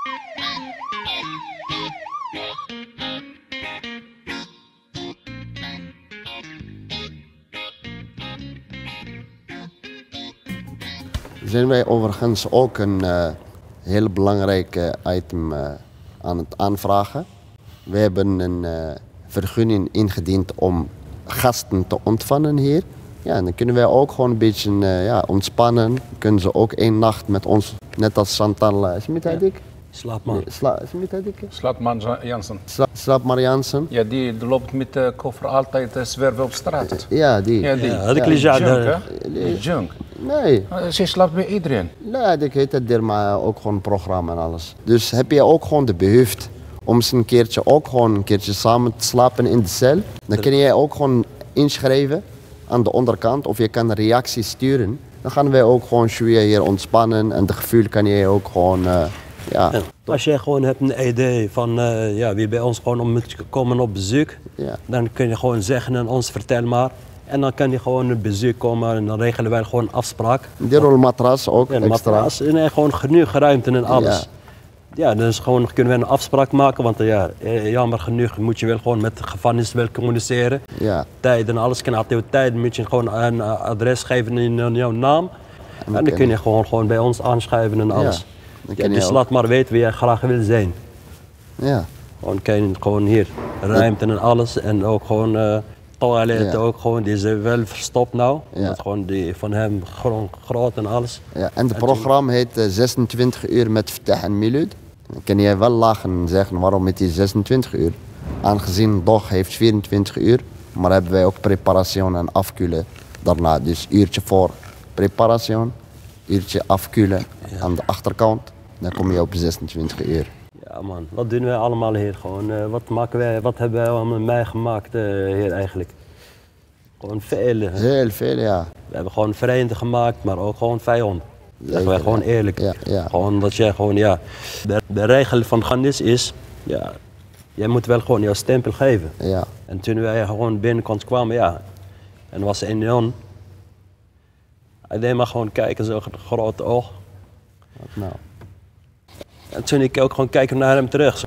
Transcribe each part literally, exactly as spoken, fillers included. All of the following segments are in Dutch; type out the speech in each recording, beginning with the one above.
Zijn wij overigens ook een uh, heel belangrijk uh, item uh, aan het aanvragen. We hebben een uh, vergunning ingediend om gasten te ontvangen hier. Ja, en dan kunnen wij ook gewoon een beetje uh, ja, ontspannen. Kunnen ze ook één nacht met ons, net als Chantal, uh, is het hij dik? Slaapman. Sla, is het hij dik? Slaapman Jansen. Sla, Slaapman Jansen. Ja, die loopt met de koffer altijd uh, zwerven op straat. Ja, die. Ja, die. Ja, die ja, junk, hè? Die junk. Nee. Uh, ze slaapt bij iedereen. Nee, ik heet het er, maar ook gewoon een programma en alles. Dus heb je ook gewoon de behoefte om eens een keertje ook gewoon een keertje samen te slapen in de cel. Dan kun je ook gewoon inschrijven aan de onderkant of je kan een reactie sturen. Dan gaan wij ook gewoon hier ontspannen en de gevoel kan je ook gewoon, uh, ja. Ja. Als je gewoon hebt een idee van uh, ja, wie bij ons gewoon om te komen op bezoek, ja. Dan kun je gewoon zeggen aan ons vertel maar. En dan kan je gewoon een bezoek komen en dan regelen wij gewoon afspraak. Die rolmatras ook ja, extra. Matras, en gewoon genoeg ruimte en alles. Ja. Ja, dus gewoon kunnen we een afspraak maken, want ja, jammer genoeg moet je wel gewoon met de gevangenis wel communiceren. Ja. Tijd en alles kan altijd tijd, moet je gewoon een adres geven in jouw naam. En, en dan kun je gewoon, gewoon bij ons aanschrijven en alles. Ja, ja, dus laat maar weten wie jij graag wil zijn. Ja. Gewoon kan je gewoon hier, ruimte en alles en ook gewoon uh, toiletten ja. Ook gewoon, die is wel verstopt nou. Ja. Dat gewoon die van hem gewoon groot en alles. Ja, en het programma heet uh, zesentwintig uur met Fatah en Miloud. Dan kan je wel lachen en zeggen waarom met die zesentwintig uur. Aangezien Dog heeft vierentwintig uur, maar hebben wij ook preparatie en afkoelen daarna. Dus uurtje voor preparatie, uurtje afkoelen ja. Aan de achterkant. Dan kom je op zesentwintig uur. Ja man, wat doen wij allemaal hier gewoon? Uh, wat, maken wij, wat hebben wij allemaal meegemaakt uh, hier eigenlijk? Gewoon veel. Uh. Heel veel, ja. We hebben gewoon vrienden gemaakt, maar ook gewoon vijanden. Zeggen wij gewoon eerlijk. Ja, ja. Gewoon dat jij gewoon, ja. De, de regel van gevangenis is, ja, jij moet wel gewoon jouw stempel geven. Ja. En toen wij gewoon binnenkant kwamen, ja, en er was een Jan. Hij deed maar gewoon kijken, zo'n grote oog. Wat nou? En toen ik ook gewoon kijken naar hem terug.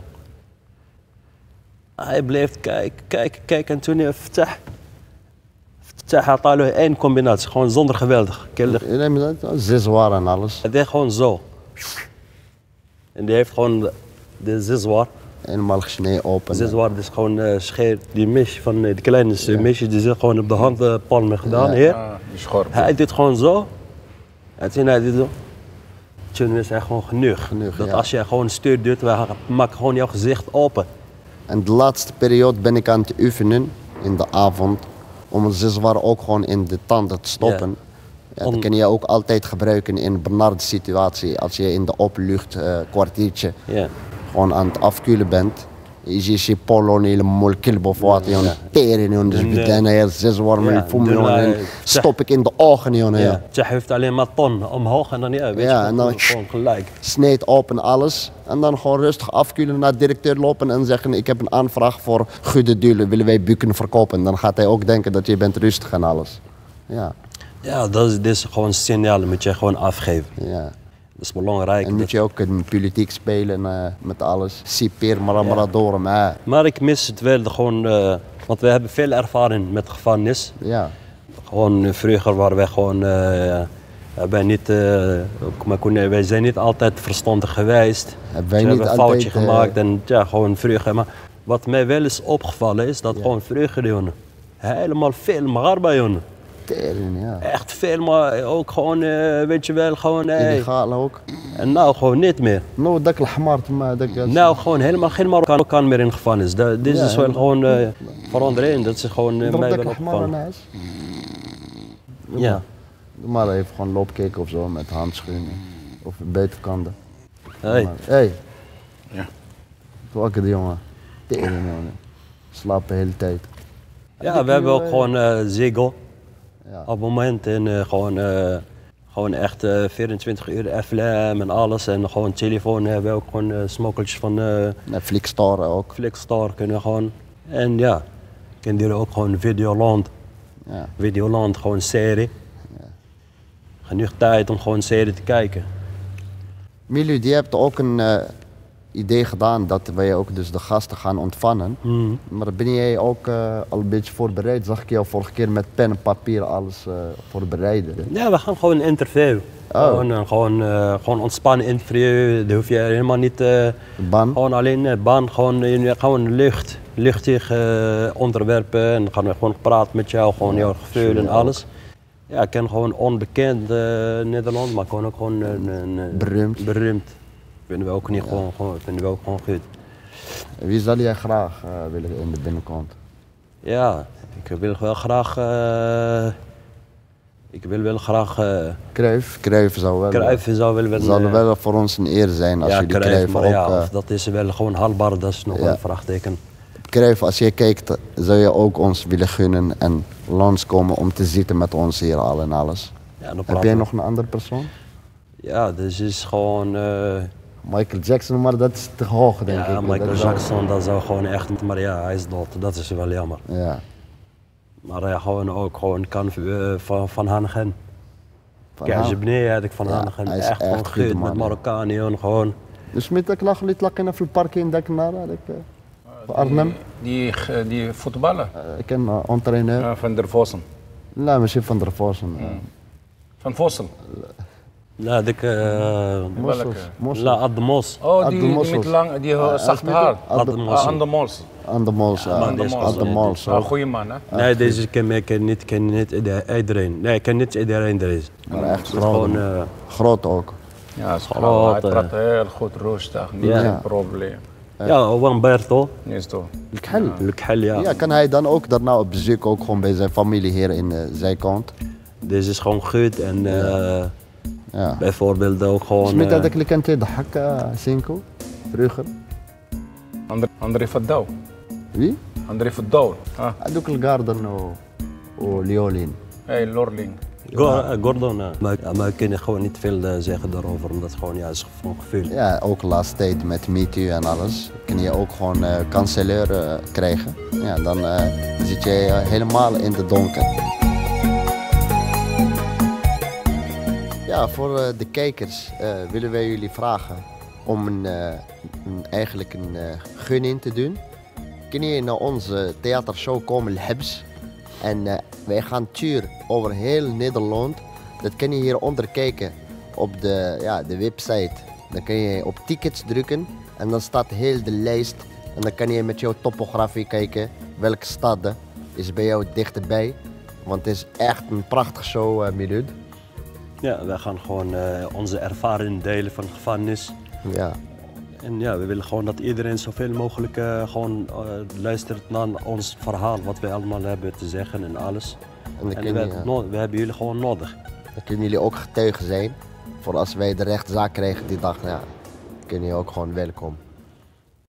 Hij bleef kijken, kijken, kijken en toen hij Fatah. Fatah had al één combinatie, gewoon zonder geweldig. Zes waren en alles. Hij deed gewoon zo. En die heeft gewoon de, de zeswaar. Helemaal gesneden open. Zeswaar, dus gewoon uh, scheer, die mesje van uh, de kleine ja. mesje, die zit gewoon op de handpalmen gedaan ja. hier. Ah, die schorp. Hij deed gewoon zo. En toen hij deed zo. Toen is hij gewoon genoeg. genoeg dat ja. Als je gewoon stuur doet, we maken gewoon jouw gezicht open. En de laatste periode ben ik aan het oefenen in de avond om het zeswaar ook gewoon in de tanden te stoppen. Ja. Ja, dat kan je ook altijd gebruiken in een benarde situatie. Als je in de openlucht uh, kwartiertje ja. gewoon aan het afkoelen bent. Je ziet je polo helemaal kilbo of wat, joh. Teren, joh. Dus betekent heel zes warm en voel me, joh. Stop ik in de ogen, joh. Ja. Je heeft alleen maar ton omhoog en dan, ja, weet ja, je, en dan gewoon gelijk. Sneed open alles. En dan gewoon rustig afkoelen naar de directeur lopen en zeggen: ik heb een aanvraag voor goede doelen, willen wij bukken verkopen? Dan gaat hij ook denken dat je bent rustig en alles. Ja, ja dat is, dit is gewoon een signaal, dat moet je gewoon afgeven. Ja. Dat is belangrijk. En moet je ook in politiek spelen uh, met alles. Sipeer, Maramarador. Maar. maar ik mis het wel gewoon, uh, want we hebben veel ervaring met gevangenis. Ja. Gewoon uh, vroeger waren wij gewoon, uh, wij, niet, uh, maar wij zijn niet altijd verstandig geweest. Hebben wij we niet hebben een foutje altijd, gemaakt uh... en ja, gewoon vroeger. Maar wat mij wel is opgevallen is dat ja. gewoon vroeger, jongen, helemaal veel marba, jongen. Tering, ja. Echt veel, maar ook gewoon, uh, weet je wel, gewoon... Hey. Illegaal ook. En nou gewoon niet meer. Nou, dat is maar dat Nou, gewoon helemaal geen Marokkaan meer in gevangenis. Dat, dit ja, is wel gewoon uh, voor iedereen, dat is gewoon uh, mij wel opgevallen. Ja. Doe maar even gewoon loopkeken of zo met handschoenen. Of buitenkanden. Hé. Hé. Hey. Ja. Wakker de jongen. Tering, jongen. Slapen de hele tijd. Ja, we hebben ook gewoon uh, Ziggo. Ja. Op het moment en uh, gewoon, uh, gewoon echt uh, vierentwintig uur F L M en alles. En gewoon telefoon hebben we ook gewoon uh, smokkeltjes van... Uh, Netflix Store ook. Flixstar kunnen we gewoon. En ja, kunnen jullie ook gewoon Videoland. Ja. Videoland, gewoon serie. Ja. Genoeg tijd om gewoon serie te kijken. Milu, die hebt ook een uh, idee gedaan dat wij ook dus de gasten gaan ontvangen. Mm. Maar ben jij ook uh, al een beetje voorbereid? Zag ik jou vorige keer met pen en papier alles uh, voorbereiden? Ja, we gaan gewoon een interview. Oh. Gewoon, uh, gewoon, uh, gewoon ontspannen interview. Daar hoef je helemaal niet... Uh, ban? Gewoon alleen uh, ban, gewoon, uh, gewoon lucht. Luchtig uh, onderwerpen. En dan gaan we gewoon praten met jou, gewoon ja, jouw gevoel en alles. Ja, ik ken gewoon onbekend uh, Nederland, maar gewoon ook gewoon... Uh, uh, beroemd. Beroemd. Vinden we ook niet ja. gewoon, gewoon, vinden we ook gewoon goed. Wie zal jij graag uh, willen in de binnenkant? Ja, ik wil wel graag... Uh, ik wil wel graag... Uh, Cruijff, Cruijff zou wel... Cruijff zou wel... wel zal uh, wel voor ons een eer zijn als ja, jullie Cruijff, Cruijff maar ook... Ja, uh, of dat is wel gewoon haalbaar, dat is nog ja. een vraagteken. Cruijff, als je kijkt, zou je ook ons willen gunnen en langskomen om te zitten met ons hier al en alles? Ja, heb jij nog een andere persoon? Ja, dus is gewoon... Uh, Michael Jackson, maar dat is te hoog, denk ja, ik. Ja, Michael dat Jackson, wel... dat zou gewoon echt... Maar ja, hij is dood, dat is wel jammer. Ja. Maar hij gewoon ook gewoon kan uh, van, van Hanegem. Kijk, beneden had ik van ja, Hanegem echt, echt gewoon goed met Marokkanen, gewoon. Dus met de klag liet lakken in een park in Dekkenara, uh, Arnhem? Die, die, die voetballen? Uh, ik ken uh, entraîneur. Uh, van der Vossen. Nee, misschien van der Vossen. Uh. Van Vossen? لا هذيك موس لا عبد موس oh die, die met lang die uh, zacht haar عبد موس aan de Mols aan de Mols aan de Mols een goede man hè nee deze ken ik niet ken niet iedereen nee ik ken niet iedereen er is maar echt gewoon groot ook ja groot hij praat heel goed rustig niet een probleem ja Humberto is toch الكحل الكحل ja ja kan hij dan ook daarna op bezoek ook gewoon bij zijn familie hier in uh, zijkant deze is gewoon goed en uh, ja. Bijvoorbeeld ook gewoon... سمعت هذاك اللي كان تيضحك سينكو vroeger André Verdouw. Wie? André Verdouw. هذوك الجاردن و وليولين. Hey, Lorling. Gordon, maar, maar ik kan gewoon niet veel uh, zeggen daarover, omdat het gewoon ja, is gewoon gevoel. Ja, ook laatst tijd met MeToo en alles, kun je ook gewoon uh, kanselleur uh, krijgen. Ja, dan uh, zit je uh, helemaal in de donker. Ja, voor uh, de kijkers uh, willen wij jullie vragen om een, uh, een, eigenlijk een uh, gunning te doen. Kun je naar onze theatershow komen, Lhebs. En uh, wij gaan tour over heel Nederland. Dat kun je hieronder kijken op de, ja, de website. Dan kun je op tickets drukken en dan staat heel de lijst. En dan kan je met jouw topografie kijken welke stad is bij jou dichterbij. Want het is echt een prachtige show, uh, Milud. Ja, wij gaan gewoon uh, onze ervaring delen van de gevangenis. Ja. En ja, we willen gewoon dat iedereen zoveel mogelijk uh, gewoon uh, luistert naar ons verhaal, wat wij allemaal hebben te zeggen en alles. En, en we, je, no we hebben jullie gewoon nodig. Dan kunnen jullie ook getuigen zijn voor als wij de rechtszaak krijgen die dag, ja, kun je ook gewoon welkom.